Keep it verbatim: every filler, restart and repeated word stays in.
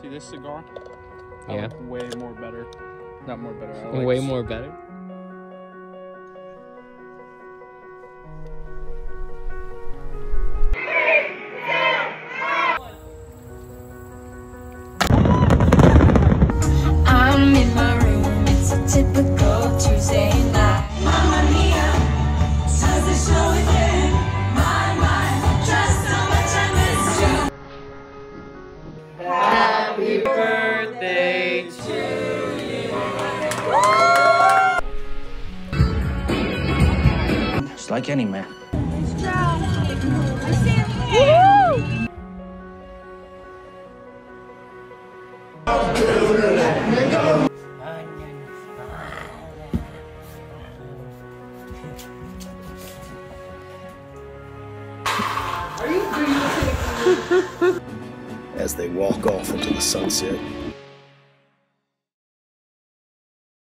See this cigar? I Yeah. like way more better. Not more better. I like Way more better. I'm in my room, it's a typical Tuesday night. Mamma mia, does it show again? My mind, just how much I miss you. Happy birthday to you. Just like any man. As they walk off into the sunset.